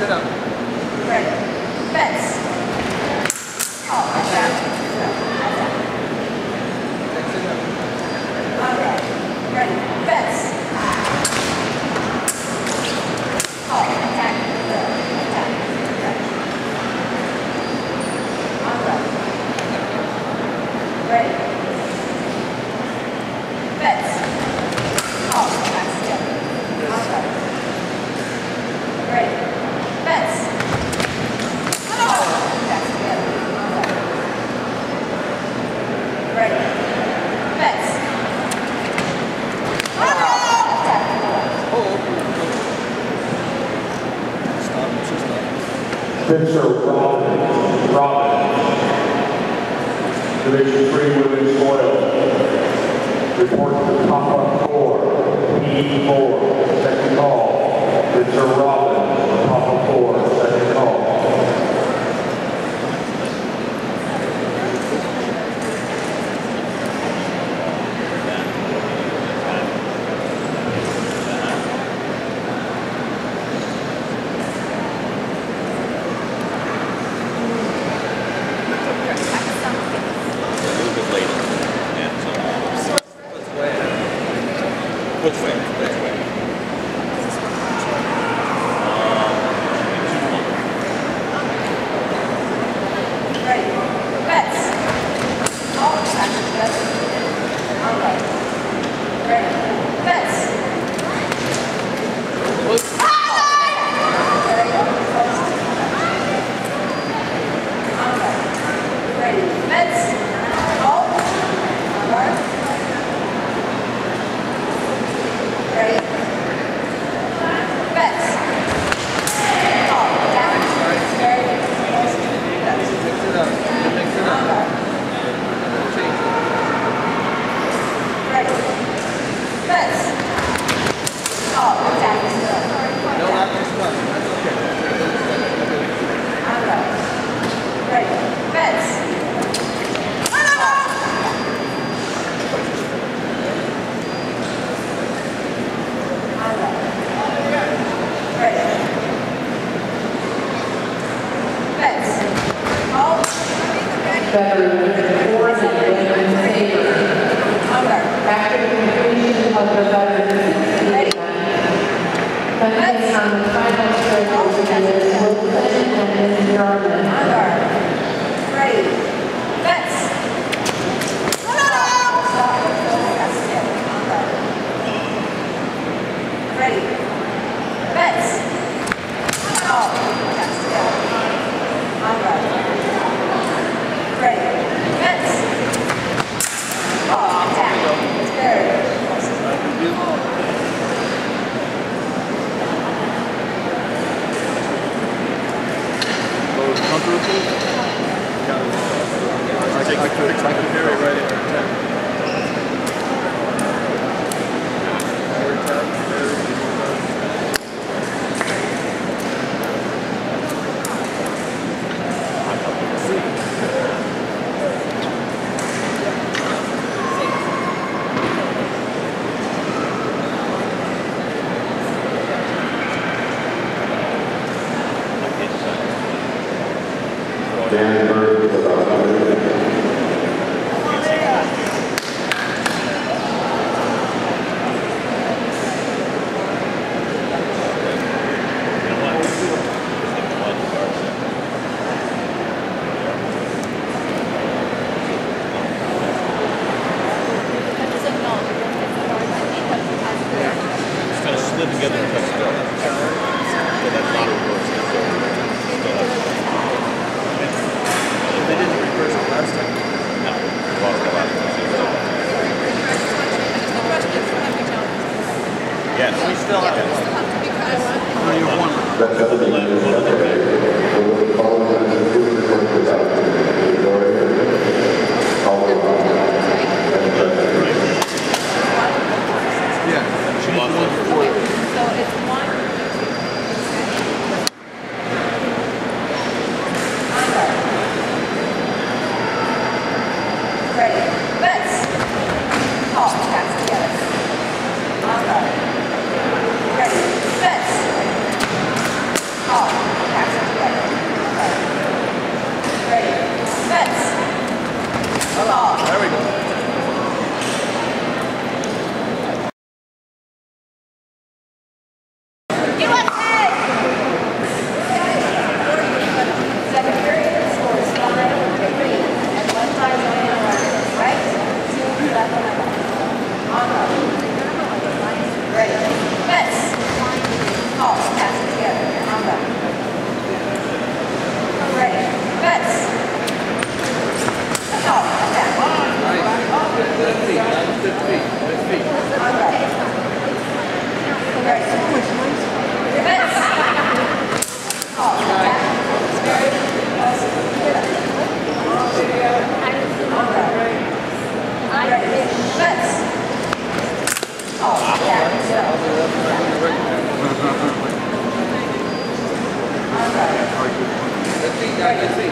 Sit up. Ready. Bets. Oh, attack. Sit up. All right. Ready. Bets. Oh, attack. Attack. All right. Ready. Bets. Oh, attack. All right. Ready. Bets. Ready. Bets. Spencer Robin. Division 3 Women's Oil. Report to the top of 4. P4. Second call. Spencer Robin. Top of 4. Second call. Which way? Ready. Bets. Oh, attack. All right. Ready. Bets. There you go. All right. Ready. Bets. All right. Ready? Bets. Oh, down. Very close. Bets. Mix it up. Mix it up. Change it. Ready? Bets. Oh, attack. No, not this one. That's okay. All right. Ready? Bets. Saber and Saber. After the completion of the veterans pending on the final schedule is Wilson and Jarman. Ready. Bets. Ready. Bets. Oh, that's good. All right. Ready. Bets. Oh, attack. It's very close. I could hear it right in there. Together and touch still. So that's not reversed. They didn't reverse it last time. No, we lost the last time. Yes. We still have it. No, you're one. That's up to the left. Yeah. She lost one before. So it's one. Ready. Bets. Oh, that's together. All right. Ready. Bets. Oh. There we go. Get up, head! Second period, score is 5-3. And one time on the right, 2 left on the left. On road. Ready. Let's. Call, pass together. On road. Ready. Let's. Call, attack. Good feet. Good feet. Good feet. On road. Ready. Let's. Call, attack. On road. Ready. Let's. Call, attack. On road. Good feet, guys. Good feet.